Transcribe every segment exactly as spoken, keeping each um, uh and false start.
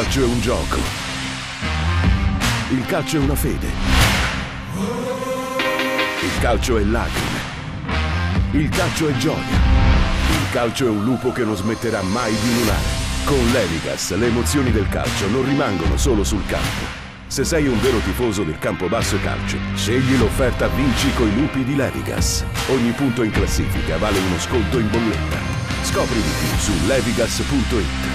calcio è un gioco. Il calcio è una fede. Il calcio è lacrime. Il calcio è gioia. Il calcio è un lupo che non smetterà mai di ululare. Con Levigas le emozioni del calcio non rimangono solo sul campo. Se sei un vero tifoso del Campobasso Calcio, scegli l'offerta Vinci coi lupi di Levigas. Ogni punto in classifica vale uno sconto in bolletta. Scopri di più su levigas punto it.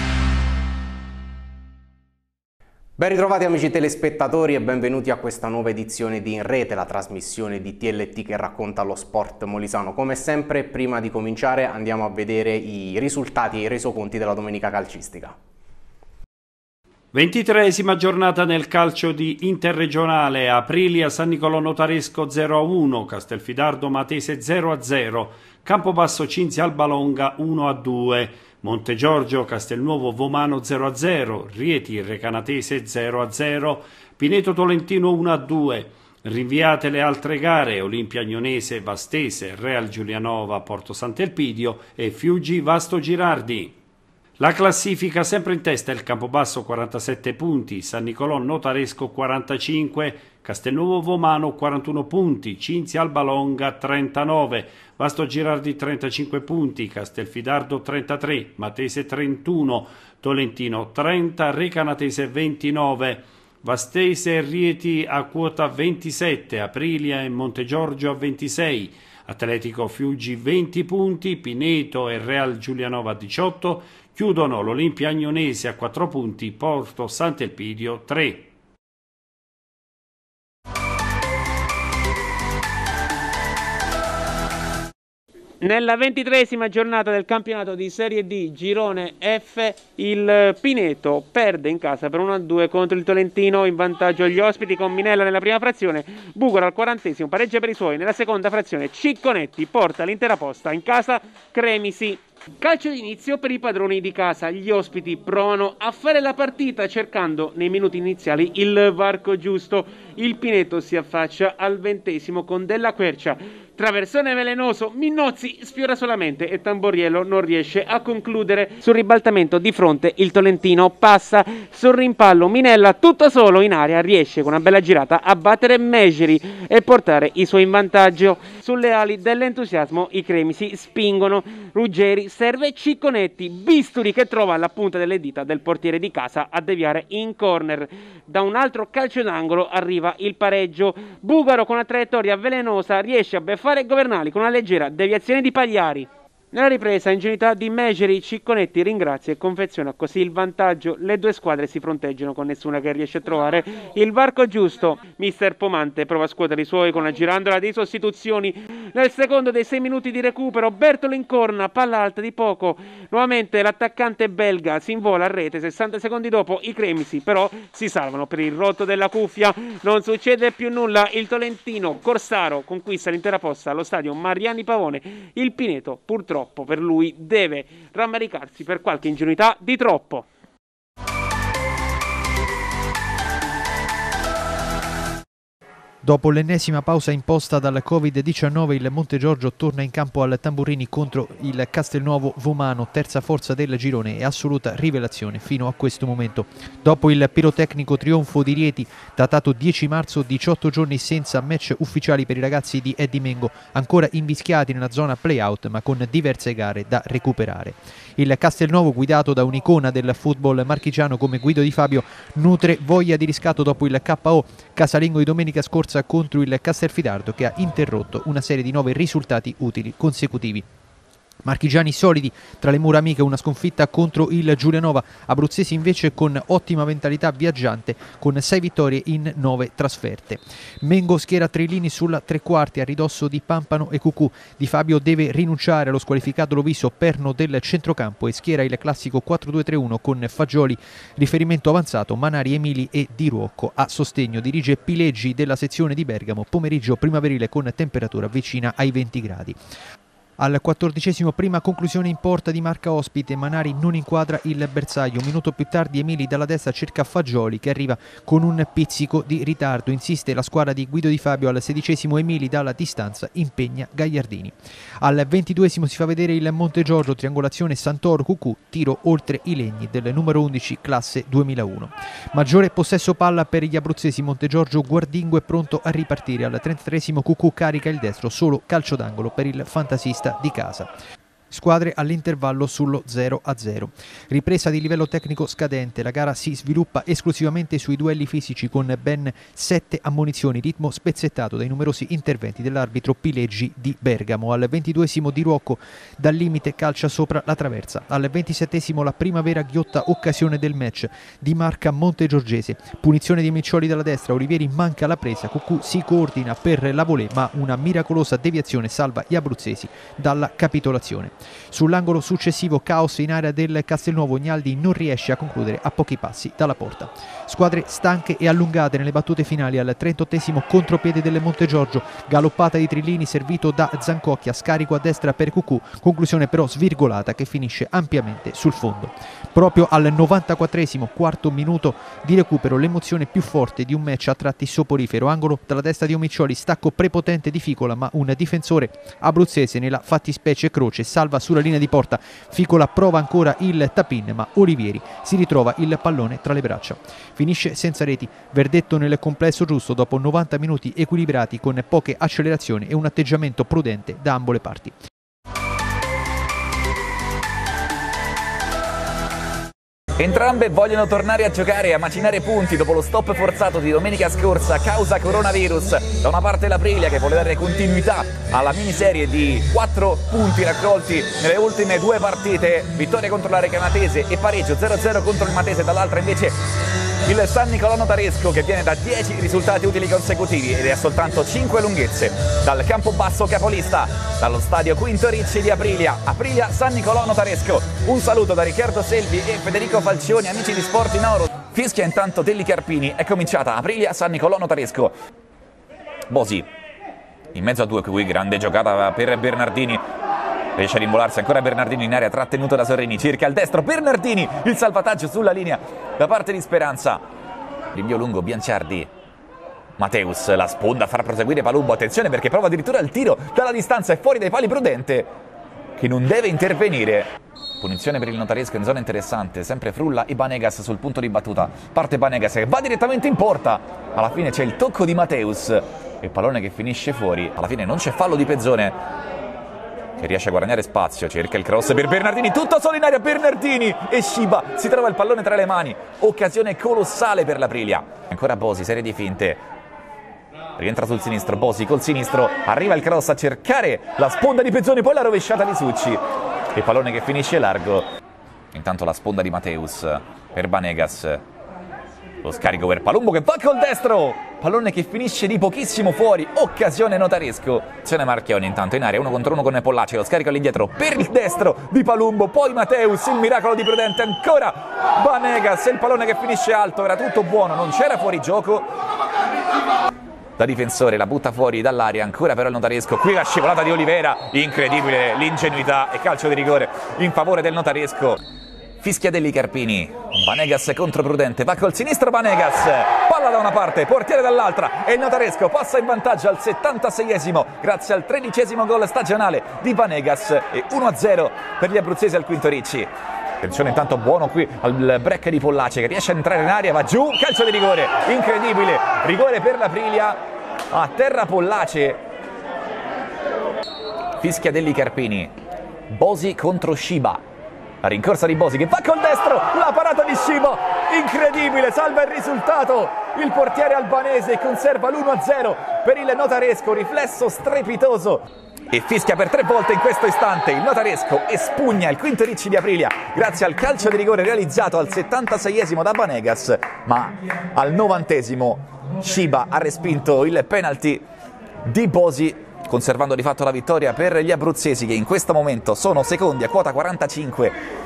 Ben ritrovati amici telespettatori e benvenuti a questa nuova edizione di In Rete, la trasmissione di T L T che racconta lo sport molisano. Come sempre, prima di cominciare andiamo a vedere i risultati e i resoconti della domenica calcistica. ventitreesima giornata nel calcio di interregionale. Aprilia San Nicolò Notaresco zero a uno, Castelfidardo Matese zero a zero, Campobasso Cinzia Albalonga uno a due, Montegiorgio Castelnuovo Vomano zero a zero, Rieti Recanatese zero a zero, Pineto Tolentino uno a due. Rinviate le altre gare: Olimpia Agnonese Vastese, Real Giulianova Porto Sant'Elpidio e Fiuggi Vasto Girardi. La classifica sempre in testa: il Campobasso quarantasette punti, San Nicolò Notaresco quarantacinque, Castelnuovo Vomano quarantuno punti, Cinzia Albalonga trentanove, Vasto Girardi trentacinque punti, Castelfidardo trentatré, Matese trentuno, Tolentino trenta, Recanatese ventinove, Vastese e Rieti a quota ventisette, Aprilia e Montegiorgio a ventisei, Atletico Fiuggi venti punti, Pineto e Real Giulianova diciotto, chiudono l'Olimpia Agnonese a quattro punti, Porto Sant'Elpidio tre. Nella ventitreesima giornata del campionato di Serie D Girone F, il Pineto perde in casa per uno a due contro il Tolentino. In vantaggio gli ospiti con Minella nella prima frazione, Bugaro al quarantesimo pareggia per i suoi. Nella seconda frazione Cicconetti porta l'intera posta in casa Cremisi. Calcio d'inizio per i padroni di casa. Gli ospiti provano a fare la partita cercando nei minuti iniziali il varco giusto. Il Pineto si affaccia al ventesimo con Della Quercia. Traversone velenoso, Minnozzi sfiora solamente e Tamboriello non riesce a concludere. Sul ribaltamento di fronte il Tolentino passa sul rimpallo. Minella tutto solo in area riesce con una bella girata a battere Megeri e portare i suoi in vantaggio. Sulle ali dell'entusiasmo i Cremisi spingono. Ruggeri serve Cicconetti, Bisturi che trova la punta delle dita del portiere di casa a deviare in corner. Da un altro calcio d'angolo arriva il pareggio. Bugaro con una traiettoria velenosa riesce a beffare Governali con una leggera deviazione di Pagliari. Nella ripresa ingenuità di Megeri, Cicconetti ringrazia e confeziona così il vantaggio. Le due squadre si fronteggiano con nessuna che riesce a trovare il varco giusto. Mister Pomante prova a scuotere i suoi con la girandola di sostituzioni. Nel secondo dei sei minuti di recupero Bertolo incorna, palla alta di poco. Nuovamente l'attaccante belga si invola a rete. Sessanta secondi dopo i Cremisi però si salvano per il rotto della cuffia. Non succede più nulla. Il Tolentino Corsaro conquista l'intera posta allo stadio Mariani Pavone. Il Pineto purtroppo per lui deve rammaricarsi per qualche ingenuità di troppo. Dopo l'ennesima pausa imposta dal Covid diciannove, il Montegiorgio torna in campo al Tamburini contro il Castelnuovo Vomano, terza forza del girone e assoluta rivelazione fino a questo momento. Dopo il pirotecnico trionfo di Rieti, datato dieci marzo, diciotto giorni senza match ufficiali per i ragazzi di Eddie Mengo, ancora invischiati nella zona play-out ma con diverse gare da recuperare. Il Castelnuovo, guidato da un'icona del football marchigiano come Guido Di Fabio, nutre voglia di riscatto dopo il K O casalingo di domenica scorsa contro il Castelfidardo, che ha interrotto una serie di nove risultati utili consecutivi. Marchigiani solidi tra le mura amiche, una sconfitta contro il Giulianova, abruzzesi invece con ottima mentalità viaggiante con sei vittorie in nove trasferte. Mengo schiera Trillini sulla tre quarti a ridosso di Pampano e Cucù. Di Fabio deve rinunciare allo squalificato Loviso, perno del centrocampo, e schiera il classico quattro due tre uno con Fagioli, riferimento avanzato, Manari, Emili e Di Ruocco. A sostegno dirige Pileggi della sezione di Bergamo, pomeriggio primaverile con temperatura vicina ai venti gradi. Al quattordicesimo prima conclusione in porta di marca ospite, Manari non inquadra il bersaglio. Un minuto più tardi Emili dalla destra cerca Fagioli che arriva con un pizzico di ritardo. Insiste la squadra di Guido Di Fabio. Al sedicesimo Emili dalla distanza impegna Gagliardini. Al ventiduesimo si fa vedere il Montegiorgio, triangolazione Santoro Cucù, tiro oltre i legni del numero undici classe duemilauno. Maggiore possesso palla per gli abruzzesi. Montegiorgio guardingo è pronto a ripartire. Al trentatreesimo Cucù carica il destro, solo calcio d'angolo per il fantasista di casa. Squadre all'intervallo sullo zero a zero. Ripresa di livello tecnico scadente, la gara si sviluppa esclusivamente sui duelli fisici con ben sette ammonizioni, ritmo spezzettato dai numerosi interventi dell'arbitro Pileggi di Bergamo. Al ventiduesimo Di Ruocco dal limite calcia sopra la traversa. Al ventisettesimo la prima vera ghiotta occasione del match di marca montegiorgese. Punizione di Miccioli dalla destra, Olivieri manca la presa, Cucù si coordina per la volée ma una miracolosa deviazione salva gli abruzzesi dalla capitolazione. Sull'angolo successivo caos in area del Castelnuovo, Gnaldi non riesce a concludere a pochi passi dalla porta. Squadre stanche e allungate nelle battute finali. Al trentottesimo contropiede del Montegiorgio, galoppata di Trillini servito da Zancocchia, scarico a destra per Cucù, conclusione però svirgolata che finisce ampiamente sul fondo. Proprio al novantaquattresimo, quarto minuto di recupero, l'emozione più forte di un match a tratti soporifero. Angolo dalla testa di Omiccioli, stacco prepotente di Ficola ma un difensore abruzzese, nella fattispecie Croce, salva sulla linea di porta. Ficola prova ancora il tap-in ma Olivieri si ritrova il pallone tra le braccia. Finisce senza reti, verdetto nel complesso giusto dopo novanta minuti equilibrati con poche accelerazioni e un atteggiamento prudente da ambo le parti. Entrambe vogliono tornare a giocare e a macinare punti dopo lo stop forzato di domenica scorsa causa coronavirus. Da una parte l'Aprilia che vuole dare continuità alla miniserie di quattro punti raccolti nelle ultime due partite, vittoria contro la Recanatese e pareggio zero a zero contro il Matese, dall'altra invece il San Nicolò Notaresco che viene da dieci risultati utili consecutivi ed è a soltanto cinque lunghezze dal campo basso capolista, dallo stadio Quinto Ricci di Aprilia. Aprilia San Nicolò Notaresco. Un saluto da Riccardo Selvi e Federico Falcioni, amici di Sport in Oro. Fischia intanto Delli Carpini, è cominciata Aprilia San Nicolò Notaresco. Bosi in mezzo a due, qui grande giocata per Bernardini. Riesce a rinvolarsi ancora Bernardini in area, trattenuto da Sorrini, cerca il destro, Bernardini, il salvataggio sulla linea da parte di Speranza. Rinvio lungo, Bianciardi, Mateus, la sponda a far proseguire Palumbo, attenzione perché prova addirittura il tiro dalla distanza, è fuori dai pali, Prudente che non deve intervenire. Punizione per il Notaresco in zona interessante, sempre Frulla e Banegas sul punto di battuta. Parte Banegas che va direttamente in porta, alla fine c'è il tocco di Mateus e pallone che finisce fuori. Alla fine non c'è fallo di Pezzone che riesce a guadagnare spazio, cerca il cross per Bernardini, tutto solo in aria Bernardini e Shiba si trova il pallone tra le mani. Occasione colossale per l'Aprilia. Ancora Bosi, serie di finte, rientra sul sinistro, Bosi col sinistro, arriva il cross a cercare la sponda di Pezzoni, poi la rovesciata di Succi e pallone che finisce largo. Intanto la sponda di Mateus per Banegas, lo scarico per Palumbo che va col destro, pallone che finisce di pochissimo fuori, occasione Notaresco. Azione Marchioni intanto in area, uno contro uno con Pollaci, lo scarico all'indietro per il destro di Palumbo, poi Mateus, il miracolo di Prudente, ancora Banegas, il pallone che finisce alto, era tutto buono, non c'era fuori gioco. Da difensore la butta fuori dall'aria, ancora però il Notaresco, qui la scivolata di Olivera, incredibile l'ingenuità e calcio di rigore in favore del Notaresco. Fischia Delli Carpini, Banegas contro Prudente, va col sinistro Banegas, palla da una parte, portiere dall'altra e il Notaresco passa in vantaggio al settantaseiesimo grazie al tredicesimo gol stagionale di Banegas e uno a zero per gli abruzzesi al Quinto Ricci. Attenzione intanto buono qui al break di Pollace che riesce a entrare in aria, va giù, calcio di rigore, incredibile, rigore per l'Aprilia, a terra Pollace. Fischia Delli Carpini, Bosi contro Shiba. La rincorsa di Bosi che va col destro, la parata di Shiba, incredibile, salva il risultato, il portiere albanese conserva l'uno a zero per il Notaresco, riflesso strepitoso e fischia per tre volte in questo istante. Il Notaresco espugna il Quinto Ricci di Aprilia grazie al calcio di rigore realizzato al settantaseiesimo da Banegas, ma al novantesimo Shiba ha respinto il penalty di Bosi, conservando di fatto la vittoria per gli abruzzesi che in questo momento sono secondi a quota quarantacinque.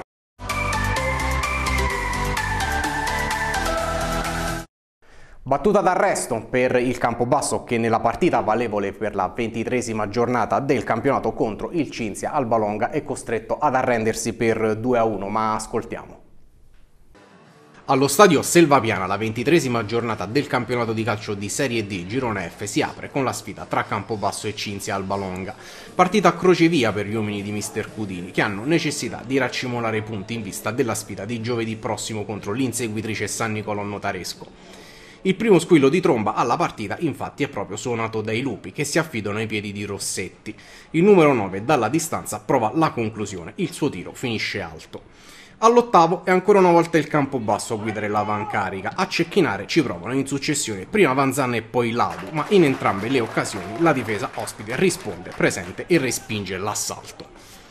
Battuta d'arresto per il Campobasso che nella partita valevole per la ventitreesima giornata del campionato contro il Cinzia Albalonga è costretto ad arrendersi per due a uno, ma ascoltiamo. Allo stadio Selvapiana la ventitreesima giornata del campionato di calcio di Serie D Girone F si apre con la sfida tra Campobasso e Cinzia Albalonga. Partita a crocevia per gli uomini di mister Cudini che hanno necessità di raccimolare punti in vista della sfida di giovedì prossimo contro l'inseguitrice San Nicolò Notaresco. Il primo squillo di tromba alla partita infatti è proprio suonato dai lupi che si affidano ai piedi di Rossetti. Il numero nove dalla distanza prova la conclusione, il suo tiro finisce alto. All'ottavo è ancora una volta il Campobasso a guidare l'avancarica, a cecchinare ci provano in successione prima Vanzan e poi Ladu, ma in entrambe le occasioni la difesa ospite risponde presente e respinge l'assalto.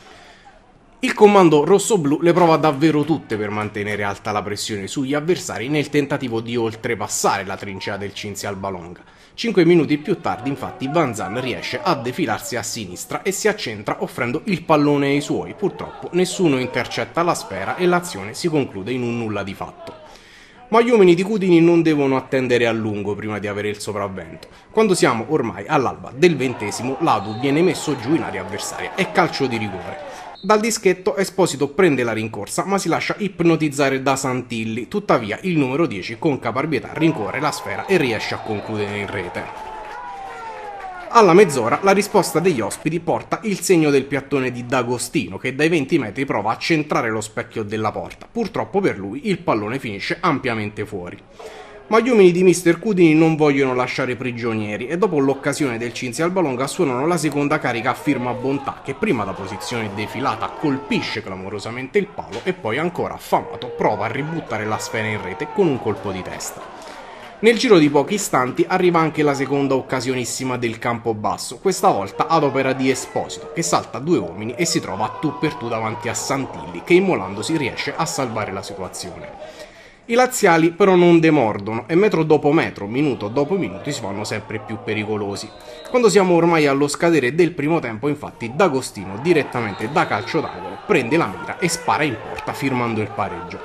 Il comando rossoblu le prova davvero tutte per mantenere alta la pressione sugli avversari nel tentativo di oltrepassare la trincea del Cinzia Albalonga. Cinque minuti più tardi infatti Vanzan riesce a defilarsi a sinistra e si accentra offrendo il pallone ai suoi, purtroppo nessuno intercetta la sfera e l'azione si conclude in un nulla di fatto. Ma gli uomini di Cudini non devono attendere a lungo prima di avere il sopravvento. Quando siamo ormai all'alba del ventesimo, Ladu viene messo giù in area avversaria e calcio di rigore. Dal dischetto Esposito prende la rincorsa ma si lascia ipnotizzare da Santilli, tuttavia il numero dieci con caparbietà rincorre la sfera e riesce a concludere in rete. Alla mezz'ora la risposta degli ospiti porta il segno del piattone di D'Agostino che dai venti metri prova a centrare lo specchio della porta, purtroppo per lui il pallone finisce ampiamente fuori. Ma gli uomini di mister Cudini non vogliono lasciare prigionieri e dopo l'occasione del Cinzia Albalonga suonano la seconda carica a firma Bontà che prima da posizione defilata colpisce clamorosamente il palo e poi ancora affamato prova a ributtare la sfera in rete con un colpo di testa. Nel giro di pochi istanti arriva anche la seconda occasionissima del Campobasso, questa volta ad opera di Esposito che salta due uomini e si trova a tu per tu davanti a Santilli che immolandosi riesce a salvare la situazione. I laziali però non demordono e metro dopo metro, minuto dopo minuto si fanno sempre più pericolosi. Quando siamo ormai allo scadere del primo tempo infatti D'Agostino direttamente da calcio d'angolo prende la mira e spara in porta firmando il pareggio.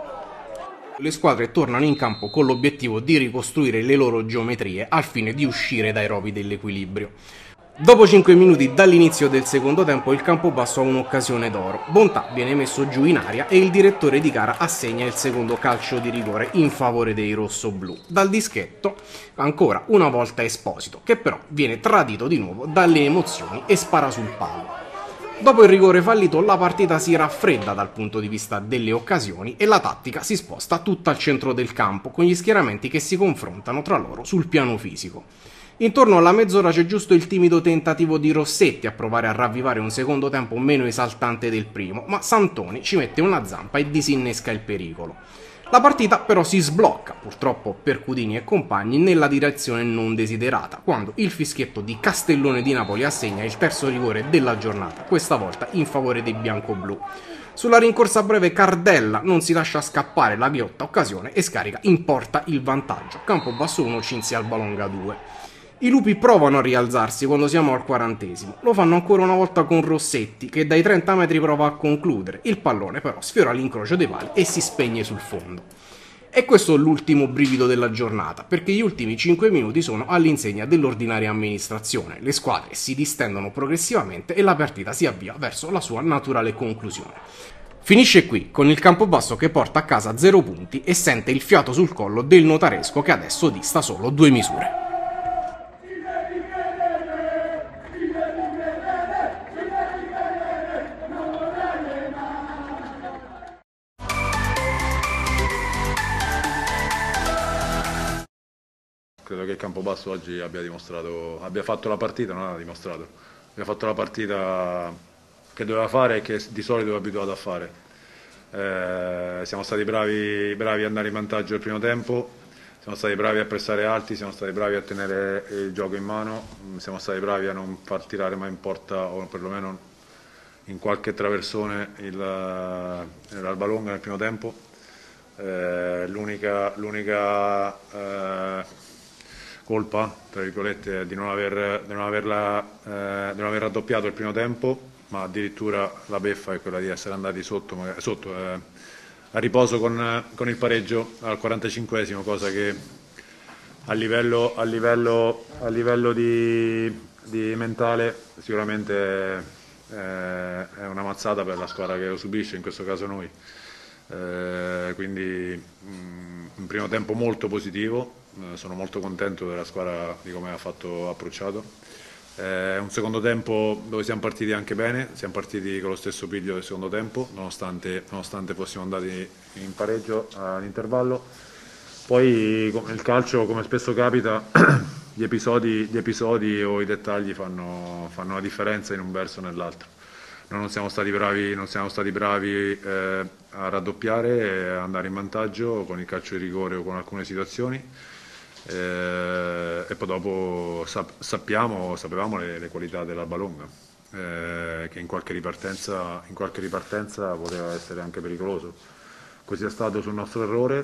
Le squadre tornano in campo con l'obiettivo di ricostruire le loro geometrie al fine di uscire dai rovi dell'equilibrio. Dopo cinque minuti dall'inizio del secondo tempo il Campobasso ha un'occasione d'oro. Bontà viene messo giù in aria e il direttore di gara assegna il secondo calcio di rigore in favore dei rossoblù. Dal dischetto ancora una volta Esposito, che però viene tradito di nuovo dalle emozioni e spara sul palo. Dopo il rigore fallito la partita si raffredda dal punto di vista delle occasioni e la tattica si sposta tutta al centro del campo con gli schieramenti che si confrontano tra loro sul piano fisico. Intorno alla mezz'ora c'è giusto il timido tentativo di Rossetti a provare a ravvivare un secondo tempo meno esaltante del primo, ma Santoni ci mette una zampa e disinnesca il pericolo. La partita però si sblocca, purtroppo per Cudini e compagni, nella direzione non desiderata, quando il fischietto di Castellone di Napoli assegna il terzo rigore della giornata, questa volta in favore dei biancoblù. Sulla rincorsa breve Cardella non si lascia scappare la ghiotta occasione e scarica in porta il vantaggio. Campobasso uno, Cinzia Albalonga due. I lupi provano a rialzarsi quando siamo al quarantesimo, lo fanno ancora una volta con Rossetti che dai trenta metri prova a concludere, il pallone però sfiora l'incrocio dei pali e si spegne sul fondo. E questo è l'ultimo brivido della giornata, perché gli ultimi cinque minuti sono all'insegna dell'ordinaria amministrazione, le squadre si distendono progressivamente e la partita si avvia verso la sua naturale conclusione. Finisce qui, con il Campobasso che porta a casa zero punti e sente il fiato sul collo del Notaresco che adesso dista solo due misure. Credo che il Campobasso oggi abbia dimostrato, abbia fatto la partita, non ha dimostrato, abbia fatto la partita che doveva fare e che di solito è abituato a fare. Eh, siamo stati bravi, bravi ad andare in vantaggio il primo tempo, siamo stati bravi a pressare alti, siamo stati bravi a tenere il gioco in mano, siamo stati bravi a non far tirare mai in porta o perlomeno in qualche traversone l'Albalonga nel primo tempo. Eh, l'unica l'unica eh, colpa, tra virgolette, è di non, aver, di, non averla, eh, di non aver raddoppiato il primo tempo, ma addirittura la beffa è quella di essere andati sotto, sotto eh, a riposo con, con il pareggio al quarantacinquesimo, cosa che a livello, a livello, a livello di, di mentale sicuramente eh, è una mazzata per la squadra che lo subisce, in questo caso noi. Eh, quindi mh, un primo tempo molto positivo, eh, sono molto contento della squadra di come ha fatto approcciato. Eh, un secondo tempo dove siamo partiti anche bene, siamo partiti con lo stesso piglio del secondo tempo, nonostante, nonostante fossimo andati in pareggio all'intervallo. Poi nel calcio, come spesso capita, gli episodi, gli episodi o i dettagli fanno, fanno la differenza in un verso o nell'altro. Noi non siamo stati bravi, non siamo stati bravi eh, a raddoppiare e a andare in vantaggio con il calcio di rigore o con alcune situazioni. Eh, e poi dopo sap sappiamo, sapevamo le, le qualità dell'Alba Longa, eh, che in qualche, ripartenza, in qualche ripartenza poteva essere anche pericoloso. Così è stato sul nostro errore,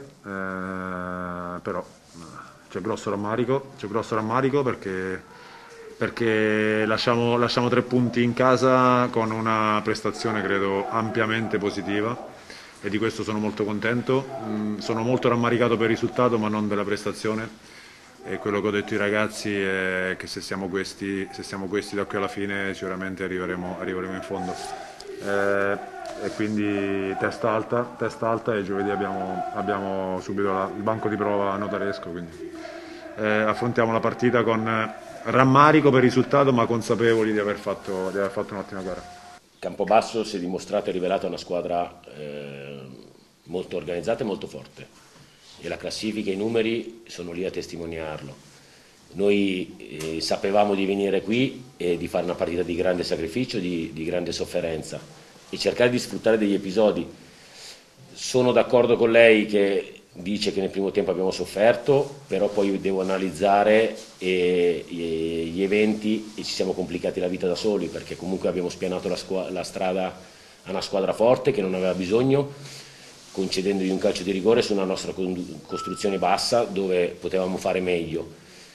eh, però c'è grosso rammarico, c'è grosso rammarico perché, perché lasciamo, lasciamo tre punti in casa con una prestazione credo ampiamente positiva. E di questo sono molto contento, mm, sono molto rammaricato per il risultato ma non della prestazione, e quello che ho detto ai ragazzi è che se siamo questi, se siamo questi da qui alla fine sicuramente arriveremo, arriveremo in fondo. Eh, e quindi testa alta, testa alta e giovedì abbiamo, abbiamo subito la, il banco di prova notaresco, quindi eh, affrontiamo la partita con rammarico per il risultato ma consapevoli di aver fatto, di aver fatto un'ottima gara. Campobasso si è dimostrato e rivelato una squadra eh, molto organizzata e molto forte, e la classifica e i numeri sono lì a testimoniarlo. Noi eh, sapevamo di venire qui e di fare una partita di grande sacrificio, di, di grande sofferenza e cercare di sfruttare degli episodi. Sono d'accordo con lei che dice che nel primo tempo abbiamo sofferto, però poi devo analizzare e, e, gli eventi e ci siamo complicati la vita da soli, perché comunque abbiamo spianato la, la strada a una squadra forte che non aveva bisogno, concedendogli un calcio di rigore su una nostra costruzione bassa dove potevamo fare meglio.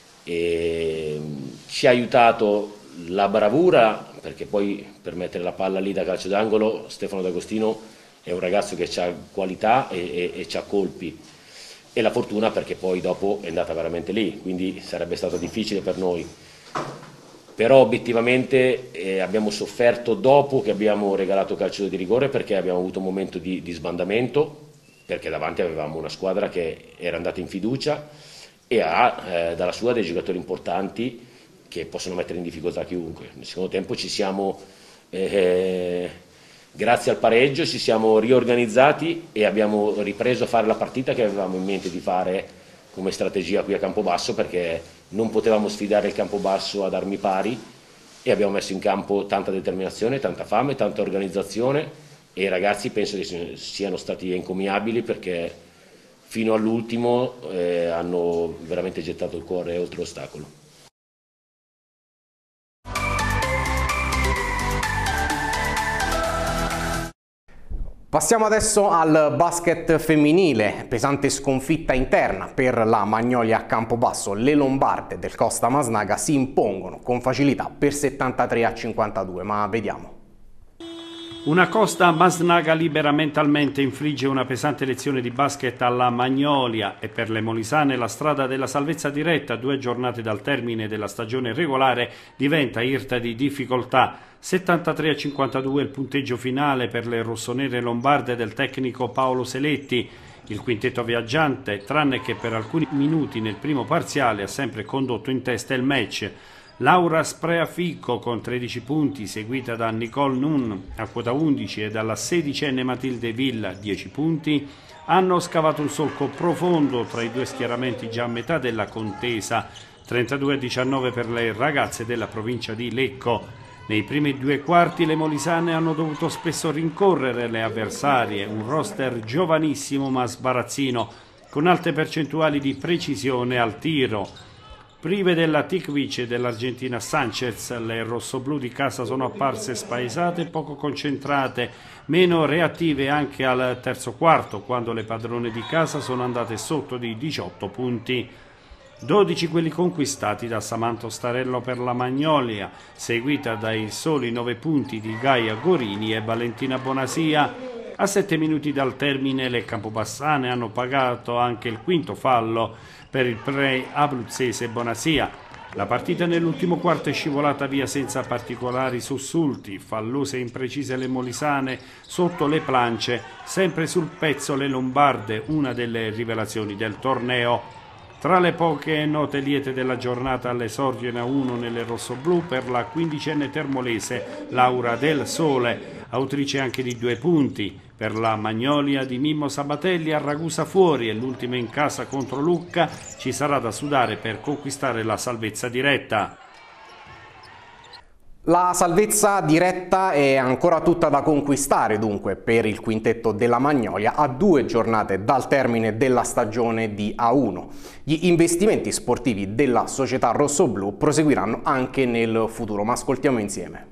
E ci ha aiutato la bravura, perché poi per mettere la palla lì da calcio d'angolo Stefano D'Agostino è un ragazzo che ha qualità e, e, e ha colpi, e la fortuna perché poi dopo è andata veramente lì, quindi sarebbe stato difficile per noi. Però obiettivamente eh, abbiamo sofferto dopo che abbiamo regalato calcio di rigore, perché abbiamo avuto un momento di, di sbandamento, perché davanti avevamo una squadra che era andata in fiducia e ha eh, dalla sua dei giocatori importanti che possono mettere in difficoltà chiunque. Nel secondo tempo ci siamo... Eh, Grazie al pareggio ci siamo riorganizzati e abbiamo ripreso a fare la partita che avevamo in mente di fare come strategia qui a Campobasso, perché non potevamo sfidare il Campobasso ad armi pari e abbiamo messo in campo tanta determinazione, tanta fame, tanta organizzazione, e i ragazzi penso che siano stati encomiabili perché fino all'ultimo eh, hanno veramente gettato il cuore oltre l'ostacolo. Passiamo adesso al basket femminile, pesante sconfitta interna per la Magnolia a Campobasso. Le lombarde del Costa Masnaga si impongono con facilità per settantatré a cinquantadue, ma vediamo. Una Costa Masnaga libera mentalmente infligge una pesante lezione di basket alla Magnolia, e per le molisane la strada della salvezza diretta, due giornate dal termine della stagione regolare, diventa irta di difficoltà. settantatré a cinquantadue il punteggio finale per le rossonere lombarde del tecnico Paolo Seletti. Il quintetto viaggiante, tranne che per alcuni minuti nel primo parziale, ha sempre condotto in testa il match. Laura Spreaficco con tredici punti, seguita da Nicole Nun a quota undici e dalla sedicenne Matilde Villa dieci punti, hanno scavato un solco profondo tra i due schieramenti già a metà della contesa, trentadue a diciannove per le ragazze della provincia di Lecco. Nei primi due quarti le molisane hanno dovuto spesso rincorrere le avversarie, un roster giovanissimo ma sbarazzino, con alte percentuali di precisione al tiro. Prive della Tikvic e dell'argentina Sanchez, le rossoblù di casa sono apparse spaesate e poco concentrate, meno reattive anche al terzo quarto, quando le padrone di casa sono andate sotto di diciotto punti. dodici quelli conquistati da Samantha Starello per la Magnolia, seguita dai soli nove punti di Gaia Gorini e Valentina Bonasia. A sette minuti dal termine le campobassane hanno pagato anche il quinto fallo per il play abruzzese Bonasia. La partita nell'ultimo quarto è scivolata via senza particolari sussulti, fallose e imprecise le molisane sotto le plance, sempre sul pezzo le lombarde, una delle rivelazioni del torneo. Tra le poche note liete della giornata all'esordio in A uno nelle rossoblù per la quindicenne termolese Laura Del Sole, autrice anche di due punti. Per la Magnolia di Mimmo Sabatelli a Ragusa fuori e l'ultima in casa contro Lucca ci sarà da sudare per conquistare la salvezza diretta. La salvezza diretta è ancora tutta da conquistare dunque per il quintetto della Magnolia a due giornate dal termine della stagione di A uno. Gli investimenti sportivi della società rossoblù proseguiranno anche nel futuro, ma ascoltiamo insieme.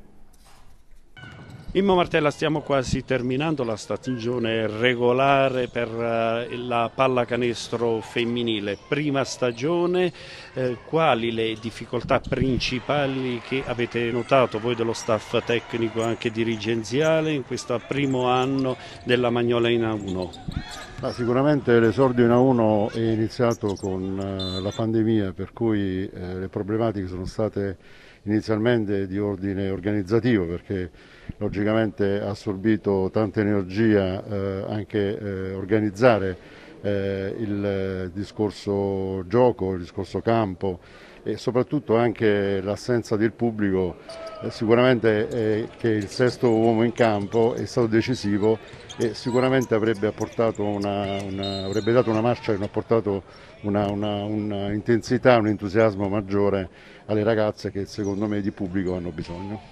Immo Martella, stiamo quasi terminando la stagione regolare per la pallacanestro femminile. Prima stagione, eh, quali le difficoltà principali che avete notato voi dello staff tecnico anche dirigenziale in questo primo anno della Magnolia in A uno? Ah, sicuramente l'esordio in A uno è iniziato con uh, la pandemia, per cui eh, le problematiche sono state inizialmente di ordine organizzativo, perché logicamente ha assorbito tanta energia eh, anche eh, organizzare eh, il discorso gioco, il discorso campo e soprattutto anche l'assenza del pubblico. Eh, sicuramente eh, che il sesto uomo in campo è stato decisivo e sicuramente avrebbe, apportato una, una, avrebbe dato una marcia e ha portato una, una, una intensità, un entusiasmo maggiore alle ragazze che secondo me di pubblico hanno bisogno.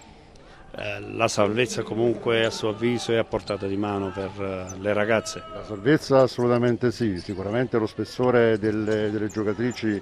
La salvezza comunque a suo avviso è a portata di mano per le ragazze? La salvezza assolutamente sì, sicuramente lo spessore delle, delle giocatrici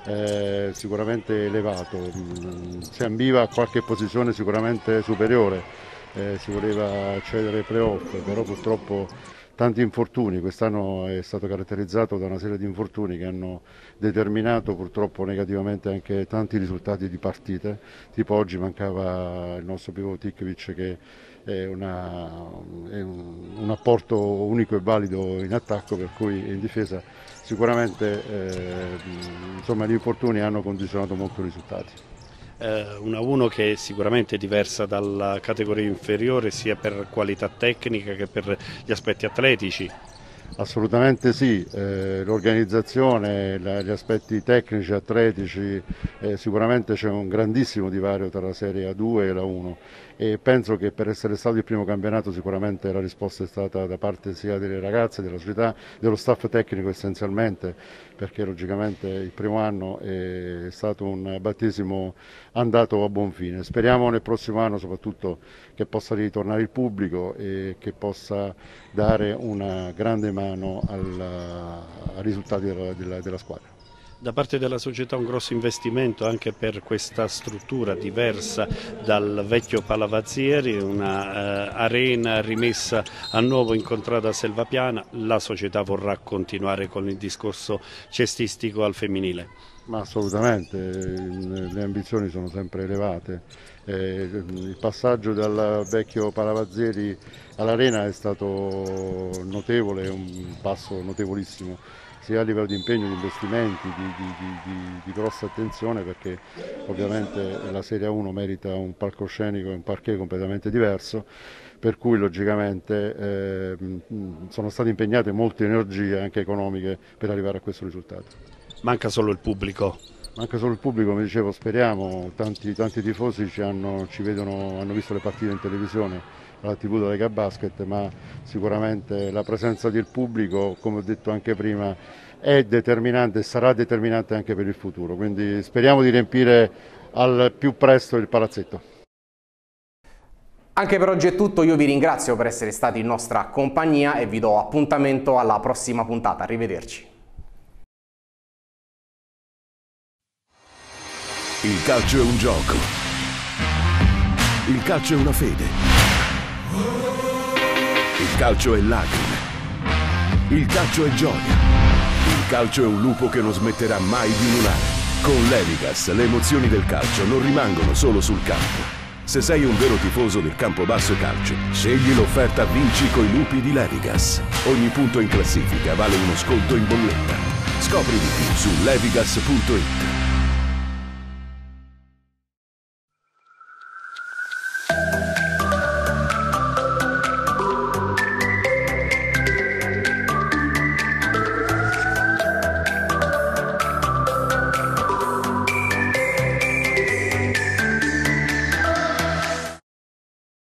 è sicuramente elevato, si ambiva a qualche posizione sicuramente superiore, eh, si voleva accedere ai playoff, però purtroppo tanti infortuni, quest'anno è stato caratterizzato da una serie di infortuni che hanno determinato purtroppo negativamente anche tanti risultati di partite, tipo oggi mancava il nostro pivot Tikvic che è, una, è un, un apporto unico e valido in attacco, per cui in difesa sicuramente eh, insomma, gli infortuni hanno condizionato molto i risultati. Un A uno che è sicuramente diversa dalla categoria inferiore sia per qualità tecnica che per gli aspetti atletici. Assolutamente sì, eh, l'organizzazione, gli aspetti tecnici, atletici, eh, sicuramente c'è un grandissimo divario tra la Serie A due e la uno e penso che per essere stato il primo campionato sicuramente la risposta è stata da parte sia delle ragazze, della società, dello staff tecnico essenzialmente, perché logicamente il primo anno è stato un battesimo andato a buon fine. Speriamo nel prossimo anno soprattutto che possa ritornare il pubblico e che possa dare una grande mano alla, ai risultati della, della, della squadra. Da parte della società un grosso investimento anche per questa struttura diversa dal vecchio Palavazzieri, una eh, arena rimessa a nuovo in contrada Selvapiana. La società vorrà continuare con il discorso cestistico al femminile? Ma assolutamente, le ambizioni sono sempre elevate. Eh, il passaggio dal vecchio Palavazzieri all'arena è stato notevole, un passo notevolissimo, sia a livello di impegno, di investimenti, di, di, di, di grossa attenzione, perché ovviamente la Serie A uno merita un palcoscenico e un parquet completamente diverso, per cui logicamente eh, sono state impegnate molte energie anche economiche per arrivare a questo risultato. Manca solo il pubblico. Manca solo il pubblico, come dicevo, speriamo, tanti, tanti tifosi ci hanno, ci vedono, hanno visto le partite in televisione, alla tivù da Lega Basket, ma sicuramente la presenza del pubblico, come ho detto anche prima, è determinante e sarà determinante anche per il futuro, quindi speriamo di riempire al più presto il palazzetto. Anche per oggi è tutto, io vi ringrazio per essere stati in nostra compagnia e vi do appuntamento alla prossima puntata, arrivederci. Il calcio è un gioco. Il calcio è una fede. Il calcio è lacrime. Il calcio è gioia. Il calcio è un lupo che non smetterà mai di ululare. Con l'Eligas le emozioni del calcio non rimangono solo sul campo. Se sei un vero tifoso del Campobasso Calcio, scegli l'offerta Vinci coi lupi di Levigas. Ogni punto in classifica vale uno sconto in bolletta. Scopri di più su levigas punto it.